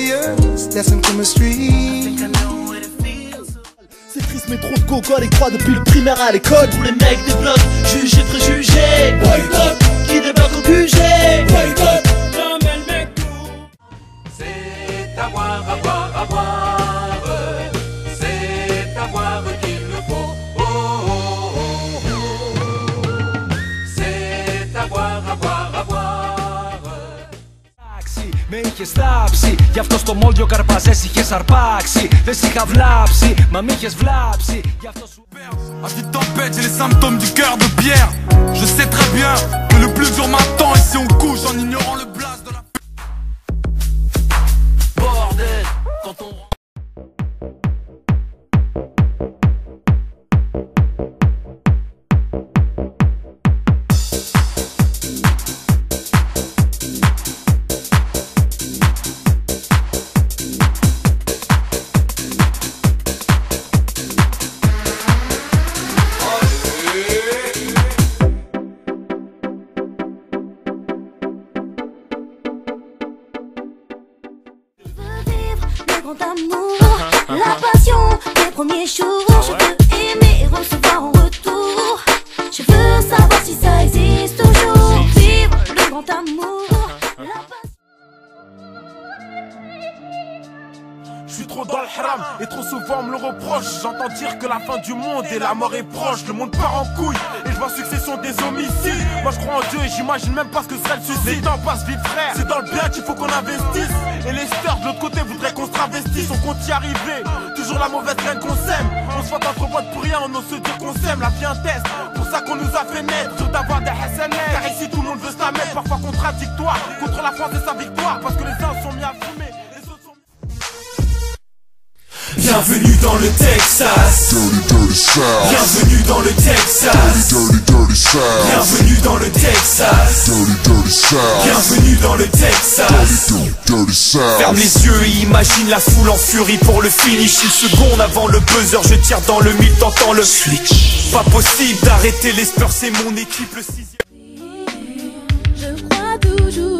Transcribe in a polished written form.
serious, that's some chemistry. C'est triste mais trop de coco à l'écran depuis le primaire à l'école. Tous les mecs des blocs, jugés, préjugés. Boycott, qui débarque au QG. Boycott, jamais le mec tout. C'est à boire, à boire, à boire. C'est à boire qu'il nous faut. Oh, oh, oh, oh. C'est à boire, à boire, à boire. Με είχες τάψει, γι' αυτό στο μόλιο καρπαζές είχες αρπάξει. Δεν σ' είχα βλάψει, μα μ' είχες βλάψει. Γι' αυτό σου À cette tempête, j'ai les symptômes du cœur de bière. Je sais très bien que le plus dur m'attend et si on couche en ignorant le blast de la... bordel, quand on... Grand amour, la passion des premiers jours. Je veux aimer et recevoir en retour. Je veux savoir si ça existe toujours. Vivre le grand amour, la passion. Je suis trop dans le haram et trop souvent on me le reproche. J'entends dire que la fin du monde et la mort est proche. Le monde part en couille et je vois succession des homicides. Moi je crois en Dieu et j'imagine même pas ce que serait le suicide. Les temps passent vite frère, c'est dans le bien qu'il faut qu'on investisse. Et les stars de l'autre côté voudraient qu'on se travestisse. On compte y arriver, toujours la mauvaise graine qu'on sème. On se voit entre potes pour rien, on ose se dire qu'on s'aime. La vie un test, pour ça qu'on nous a fait naître. Dur d'avoir des SNL, car ici tout le monde veut se la mettre. Parfois contradictoire, contre la France et sa victoire. Parce que les uns sont mis à fumer. Bienvenue dans le Texas. Bienvenue dans le Texas. Bienvenue dans le Texas. Bienvenue dans le Texas. Ferme les yeux et imagine la foule en furie pour le finish. Une seconde avant le buzzer, je tire dans le mille, t'entends le switch. Pas possible d'arrêter les Spurs, c'est mon équipe, le 6e. Je crois toujours